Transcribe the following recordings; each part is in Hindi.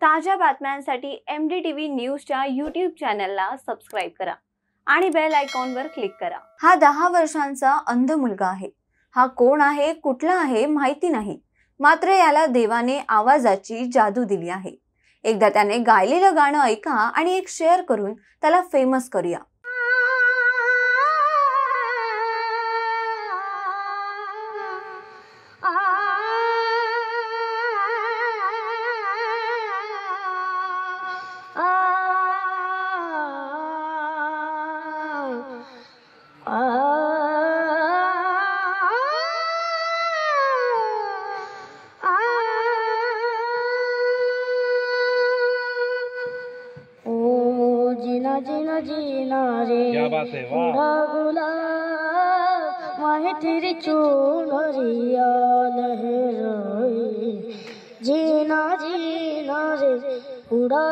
ताज्या बातम्यांसाठी MDTV न्यूजच्या YouTube चॅनलला सबस्क्राइब करा आणि बेल आयकॉनवर क्लिक करा। हा 10 वर्षांचा अंध मुलगा आहे। हा कोण आहे, कुठला आहे माहिती नाही, मात्र याला देवाने आवाजाची जादू दिली आहे। एकदा त्याने गायलेलं गाणं ऐका आणि एक शेअर करून त्याला फेमस करूया। जीना जीना जीना रे, क्या बात है, वाह। गुलाब माहे तेरी चुनरिया लहराई। जीना जीना रे, उड़ा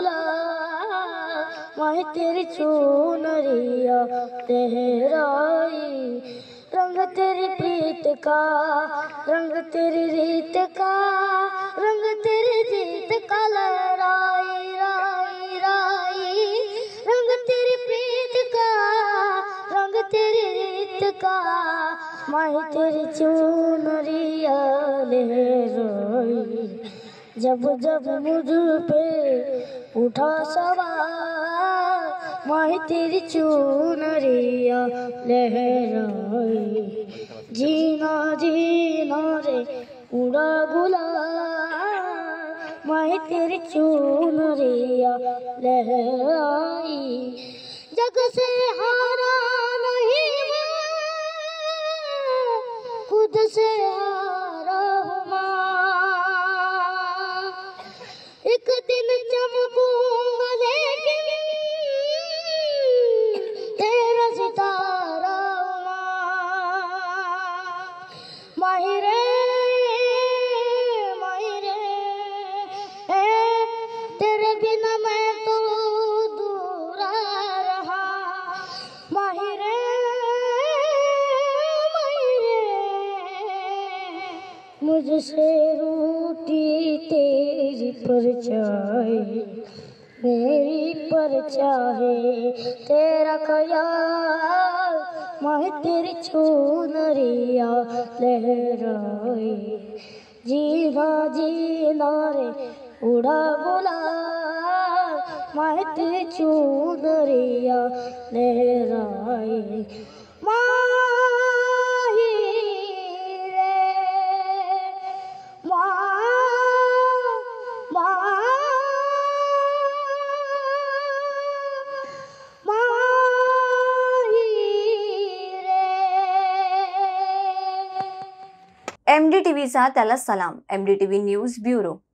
गुलाब माहे तेरी चुनरिया लहराई। रंग तेरी प्रीत का, रंग तेरी रीत का, रंग तेरी जीत का लहराई राई राई। रंग तेरी प्रीत का, रंग तेरी रीत का, माही तेरी चुनरिया लहराई। जब जब मुझ पे उठा सवार, माही तेरी चुनरिया लहराई। जीना जीना रे, उड़ा गुलाब माही तेरी चुनरिया लहराई। जग से हारा नहीं मैं, खुद से हारा हूँ माँ। एक दिन चमकूंगा लेकिन तेरा सितारा हूँ माँ। माही रे तेरे बिना मैं तो दूरा रहा। माही रे मुझसे रूठी तेरी परछाई, मेरी परछाई तेरा ख्याल, माही तेरी चुनरिया लहराई। जीना जीना रे, उड़ा गुलाब माही तेरी चुनरिया लहराई। माही रे MDTVचा त्याला सलाम। MDTV news bureau.